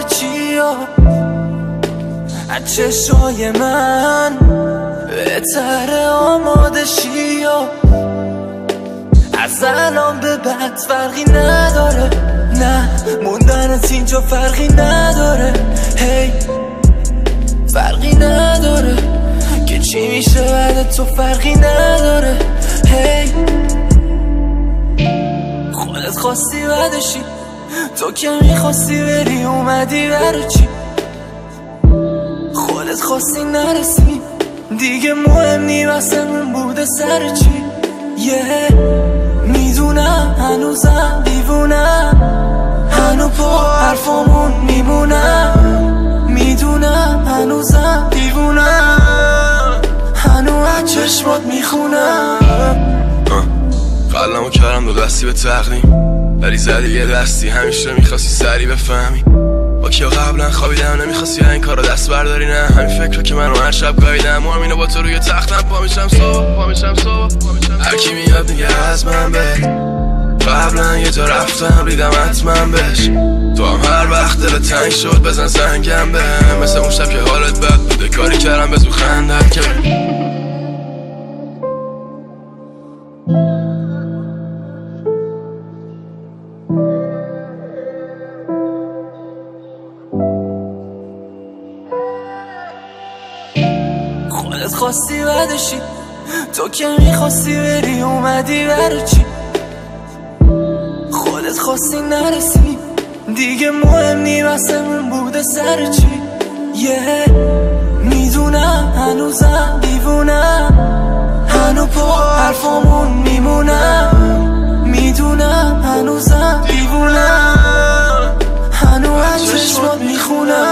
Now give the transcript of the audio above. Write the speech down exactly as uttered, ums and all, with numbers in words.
آماده چی از چشای من بهتره آماده شی از الان به بعد فرقی نداره، نه موندنت اینجا فرقی نداره، هی فرقی نداره که چی میشه بعد تو فرقی نداره، هی خودت خواستی بعدشی، تو که میخواستی بری اومدی برای چی؟ خودت خواستی نرسی دیگه مهم نی واسمون بوده سر چی؟ یه yeah. میدونم هنوزم دیوونم، هنو پا حرفامون میمونم، میدونم هنوزم دیوونم، هنو از چشمات میخونم. قلمو کردم دو دستی به تقدیم، ولی زدی یه دستی، همیشه میخواستی سری بفهمی با کیا قبلا خوابیدم، نمیخواستی این کارو دست برداری، نه همین فکر که من رو هر شب گاهیدم، همینو با تو روی تختم پا میشم صبح پا میشم صبح هرکی میاد میگه از من بر قبلا یه جا رفتم ریدم حتما بهش، تو هم هر وقت دل تنگ شد بزن سنگم به مثل اون شب که حالت بد بوده کاری کردم به زو خندت که خودت خواستی بعدشی، تو که میخواستی بری اومدی برای چی؟ خودت خواستی نرسی دیگه مهم نی واسمون بوده سر چی؟ یه yeah. میدونم هنوزم دیوونم، هنو پا حرفامون میمونم، میدونم هنوزم دیوونم، هنو از چشمات میخونم.